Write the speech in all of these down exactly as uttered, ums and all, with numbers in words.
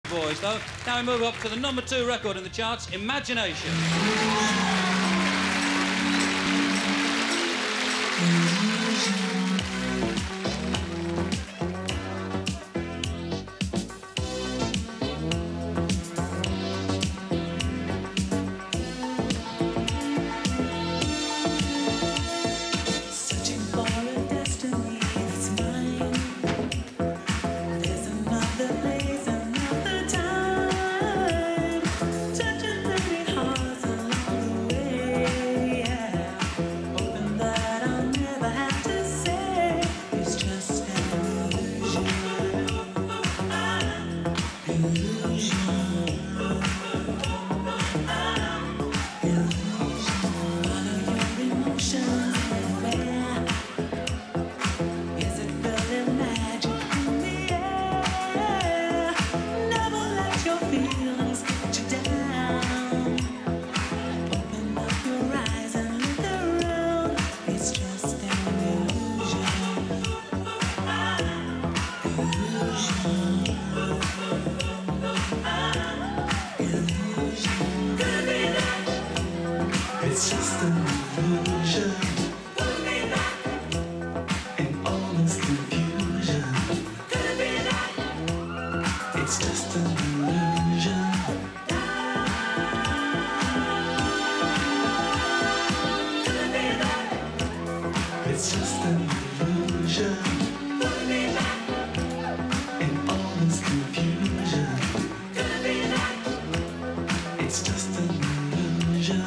Boys, though. Now we move up to the number two record in the charts, Imagination. It's just an illusion, in all this confusion. It's just an illusion. It's just an illusion, in all this confusion. It's just an illusion.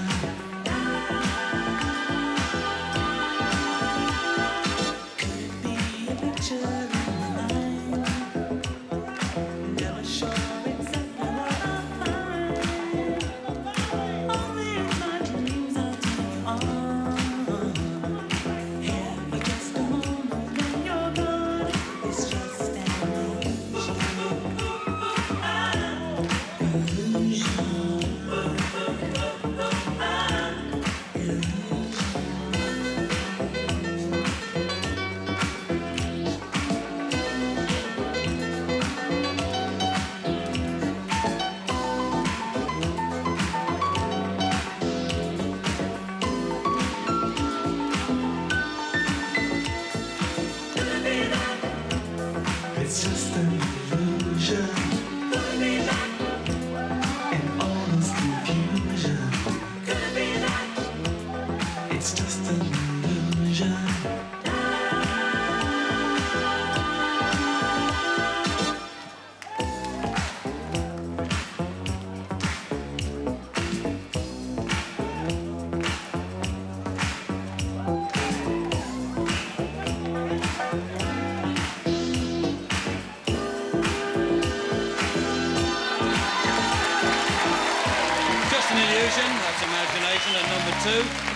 It's just an illusion, in all this confusion. It's just an illusion. Just an illusion, that's Imagination at number two.